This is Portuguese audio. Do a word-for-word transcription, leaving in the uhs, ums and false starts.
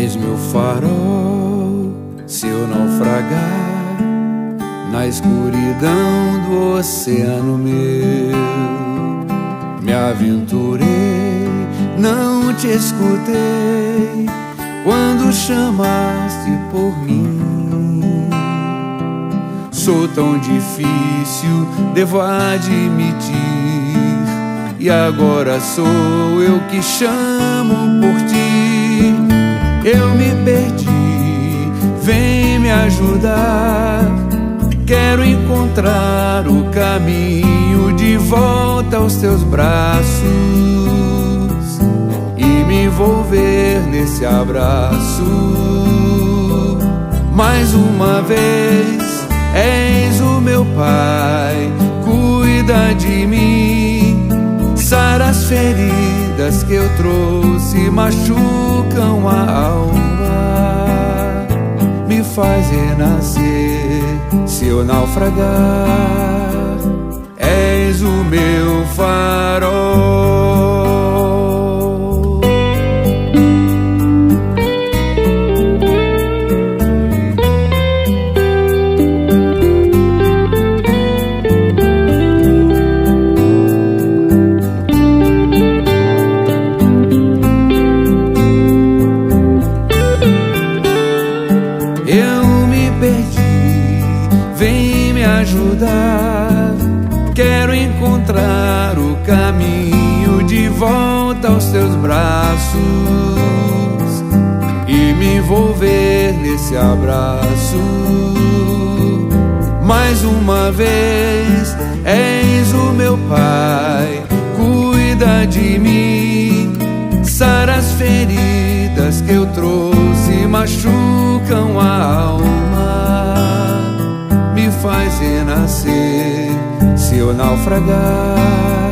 És meu farol, se eu naufragar na escuridão do oceano meu. Me aventurei, não te escutei quando chamaste por mim. Sou tão difícil, devo admitir, e agora sou eu que chamo por ti. Eu me perdi, vem me ajudar. Quero encontrar o caminho de volta aos teus braços e me envolver nesse abraço. Mais uma vez, és o meu Pai, cuida de mim. Sara as feridas que eu trouxe, machucam a alma. Me faz renascer se eu naufragar. És o meu farol. Eu me perdi, vem me ajudar. Quero encontrar o caminho de volta aos teus braços e me envolver nesse abraço. Mais uma vez, és o meu Pai, cuida de mim. Sara as feridas que eu trouxe, machucam a alma. Me faz renascer se eu naufragar.